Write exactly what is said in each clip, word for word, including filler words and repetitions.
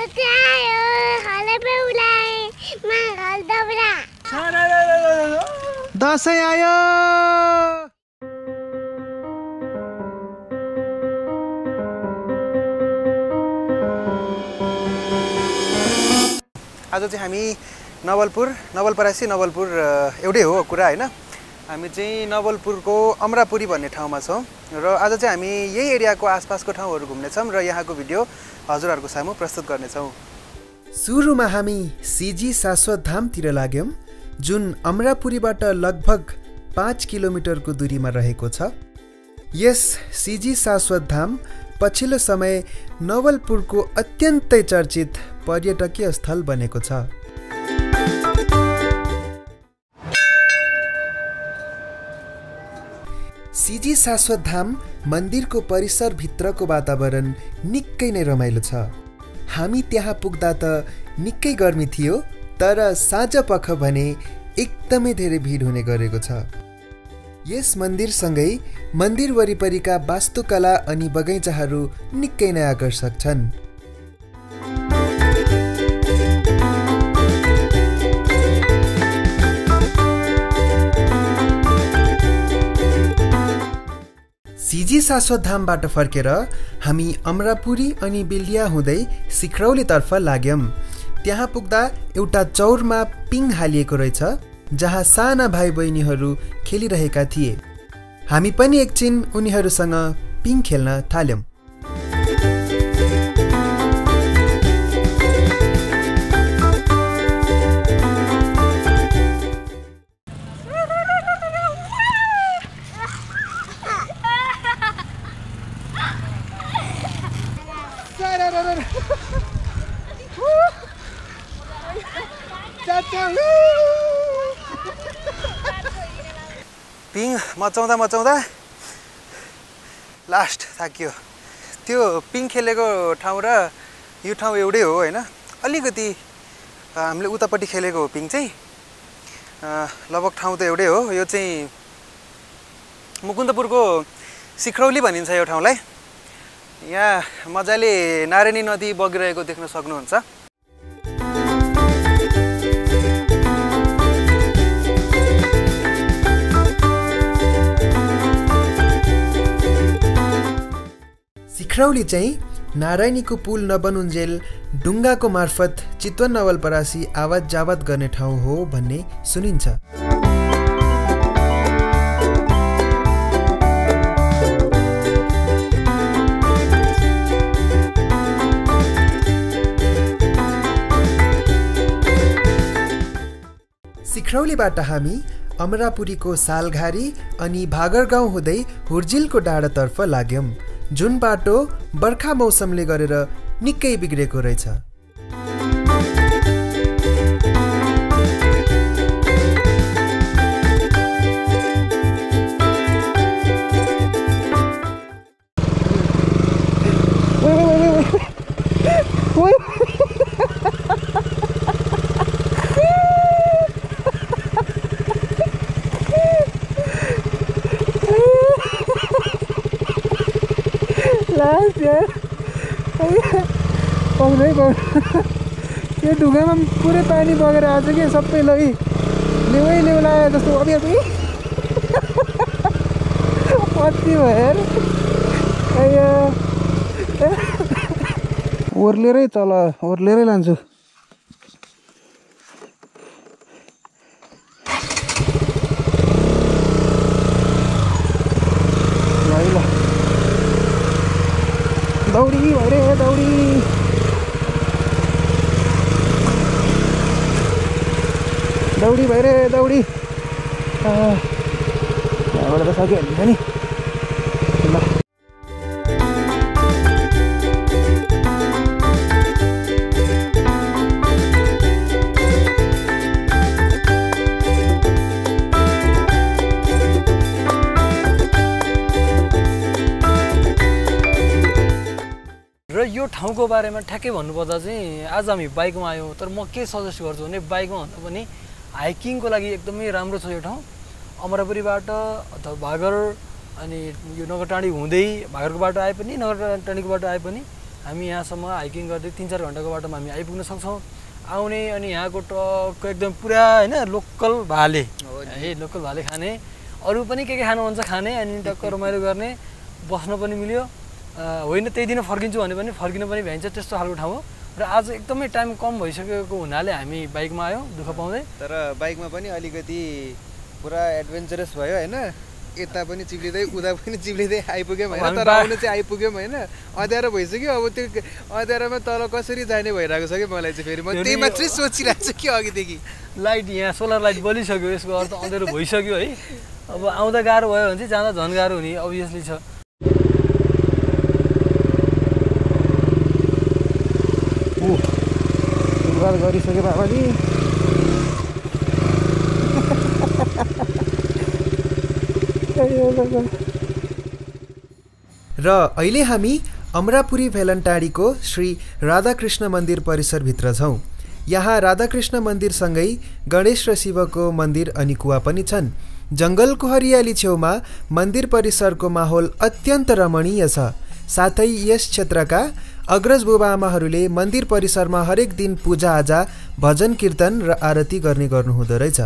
दसैँ आयो। आज चाहिँ हामी नवलपुर नवलपरासी नवलपुर एउटै हो कुरा हैन। हामी चाहिँ नवलपुरको अमरापुरी भन्ने ठाउँमा छौं र आज चाहिँ हामी यही एरियाको आसपासको ठाउँहरू घुम्ने छौं र यहाँको भिडियो हजुरहरुको सामु प्रस्तुत गर्ने छौं। सुरुमा हामी सीजी शाश्वत धामतिर लाग्यौं जुन अमरापुरीबाट लगभग पाँच किलोमिटरको दूरीमा रहेको छ। यस सीजी शाश्वत धाम पछिल्लो समय नवलपुरको अत्यन्तै चर्चित पर्यटकीय स्थल बनेको छ। सीजी शाश्वत धाम मन्दिरको परिसर भित्रको वातावरण निकै नै रमाइलो छ। हामी त्यहाँ पुग्दा त निकै गर्मी थियो, तर साँझ पख भने एकदमै धेरै भिड हुने गरेको छ। यस मन्दिरसँगै मन्दिर वरिपरिका वास्तुकला अनि बगैँचाहरू निकै नै आकर्षक छन्। सीजी शाश्वत धामबाट फर्केर हामी अमरापुरी अनि बिलिया हुँदै सिखरौलीतर्फ लाग्यौं। त्यहाँ पुग्दा एउटा चौरमा पिङ हालिएको रहेछ जहाँ साना भाइ बहिनीहरू खेलिरहेका थिए। हामी पनि एकछिन उनीहरूसँग पिङ खेल्न थाल्यौं। पिङ मचाउँदा मचाउँदा लास्ट थाकियो। त्यो पिङ खेलेको ठाउँ र यो ठाउँ एउटै हो हैन। अलिकति हामीले उतापट्टि खेलेको हो पिङ चाहिँ, लगभग ठाउँ त एउटै हो। यो चाहिँ मुकुन्दपुरको सिखरौली भनिन्छ यो ठाउँलाई। यहाँ मजाले नारायणी नदी बगिरहेको देख्न सक्नुहुन्छ। सिखरौली चाहिँ नारायणीको पुल नबनुन्जेल डुङ्गाको मार्फत चितवन नवलपरासी आवत जावत गर्ने ठाउँ हो भन्ने सुनिन्छ। सिखरौलीबाट हामी अमरापुरीको सालघारी अनि भागरगाउँ हुँदै हुर्जिलको डाँडातर्फ लाग्यौं, जुन बाटो बर्खा मौसमले गरेर निकै बिग्रेको रहेछ। यो ढुङ्गामा पुरै पानी बगेर आएको छ कि सबै लगी लेउै लेउ लाग्यो जस्तो अबि अबि कति भयो ओर्लेरै चल ओर्लेरै लान्छु। दौडी भरे दौडी दौडी भइरे दौडी यहाँबाट त सकिहाल्छ नि। र यो ठाउँको बारेमा ठ्याक्कै भन्नुपर्दा चाहिँ आज हामी बाइकमा आयौँ, तर म के सजेस्ट गर्छु भने बाइकमा भन्दा पनि हाइकिङको लागि एकदमै राम्रो छ यो ठाउँ। अमरापुरीबाट अथवा भागर अनि यो नगरटाँडी हुँदै भागरको बाटो आए पनि नगरटाँडीको बाटो आए पनि हामी यहाँसम्म हाइकिङ गर्दै तीन चार घण्टाको बाटोमा हामी आइपुग्न सक्छौँ आउने अनि यहाँको टक्क एकदम पुरा हैन लोकल भाले है लोकल भाले खाने अरू पनि के के खानु मन छ खाने अनि टक्क रमाइलो गर्ने बस्न पनि मिल्यो होइन त्यही दिन फर्किन्छु भने पनि फर्किन पनि भ्याइन्छ त्यस्तो खालको ठाउँ हो र आज एकदमै टाइम कम भइसकेको हुनाले हामी बाइकमा आयौँ दुःख पाउँदै तर बाइकमा पनि अलिकति पुरा एडभेन्चरस भयो हैन यता पनि चिप्लिँदै उता पनि चिप्लिँदै आइपुग्यौँ होइन तर आउनु चाहिँ आइपुग्यौँ होइन अँध्यारो भइसक्यो अब त्यो अँध्यारोमा तल कसरी जाने भइरहेको छ कि मलाई चाहिँ फेरि म त्यही मात्रै सोचिरहेको छु कि अघिदेखि लाइट यहाँ सोलर लाइट बलिसक्यो यसको अर्थ अँध्यारो भइसक्यो है अब आउँदा गाह्रो भयो भने चाहिँ जाँदा झन् गाह्रो हुने अभियसली छ सुरुवात गरिसक्यो बाबाजी र अहिले हामी अमरापुरी भेलनटाडीको श्री राधाकृष्ण मन्दिर परिसरभित्र छौँ यहाँ राधाकृष्ण मन्दिरसँगै गणेश र शिवको मन्दिर अनि कुवा पनि छन् जङ्गलको हरियाली छेउमा मन्दिर परिसरको माहौल अत्यन्त रमणीय छ साथै यस क्षेत्रका अग्रज बुबाआमाहरूले मन्दिर परिसरमा हरेक दिन पूजाआजा भजन कीर्तन र आरती गर्ने गर्नुहुँदो रहेछ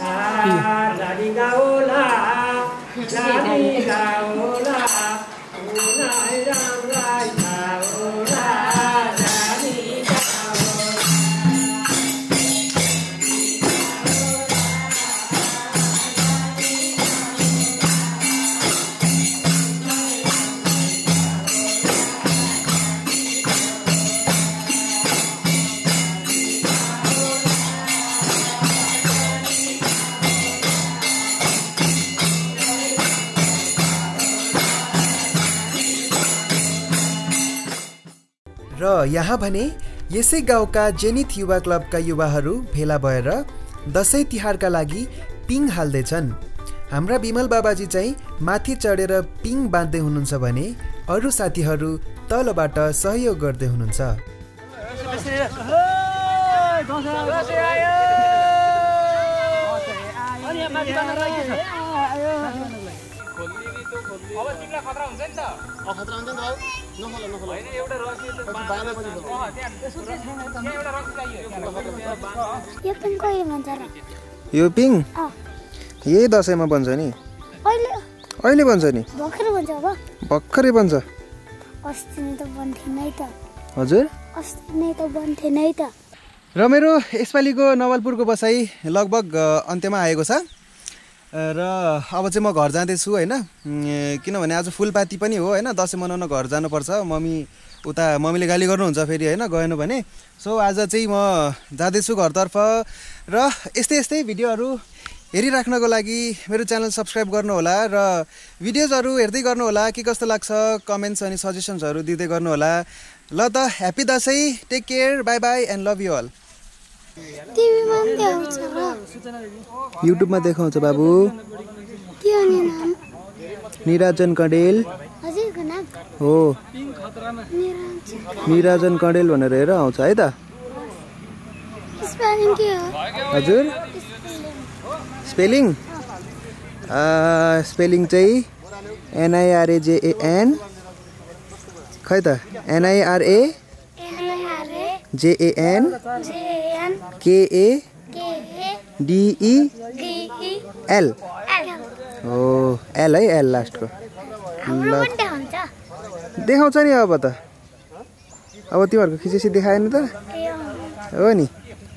र यहाँ भने यसै गाउँका जेनिथ युवा क्लबका युवाहरू भेला भएर दसैँ तिहारका लागि पिङ हाल्दैछन् हाम्रा बिमल बाबाजी चाहिँ माथि चढेर पिङ बाँध्दै हुनुहुन्छ भने अरू साथीहरू तलबाट सहयोग गर्दै हुनुहुन्छ अब तिमीलाई खतरा हुन्छ नि त अ खतरा हुन्छ नि त नखोला नखोला हैन एउटा रसी त बाँधे पनि अ त्यहाँ त्यहाँ एउटा रसी चाहियो यो पिङ कहिले बन्छ र यो पिङ अ यही दशैँमा बन्छ नि अहिले अहिले बन्छ नि भर्खरै बन्छ अब भर्खरै बन्छ अस्ति नै त बन्थेन है त हजुर अस्ति नै त बन्थेन है त र मेरो यसपालिको नवलपुरको बसाइ लगभग अन्त्यमा आएको छ र अब चाहिँ म घर जाँदैछु होइन किनभने आज फुलपाती पनि हो होइन दसैँ मनाउन घर जानुपर्छ मम्मी उता मम्मीले गाली गर्नुहुन्छ फेरि होइन गएन भने सो आज चाहिँ म जाँदैछु घरतर्फ र यस्तै यस्तै भिडियोहरू हेरिराख्नको लागि मेरो च्यानल सब्सक्राइब गर्नुहोला र भिडियोजहरू हेर्दै गर्नुहोला के कस्तो लाग्छ कमेन्ट्स अनि सजेसन्सहरू दिँदै गर्नुहोला ल त happy Dashain take care bye bye and love you all टिभीमा पनि देखाउँछ र युट्युबमा देखाउँछ बाबु के हो नि नाम निराजन कडेल हजुरको नाम हो निरञ्जन निराजन कडेल भनेर हेर आउँछ है त स्पेलिङ के हो हजुर स्पेलिङ स्पेलिङ चाहिँ एनआइआरएजेएन खै त एनआइआरए जेएन केए डिइएल हो एल है एल लास्टको ल देखाउँछ नि अब त अब तिमीहरूको खिचेसी देखाएन त हो नि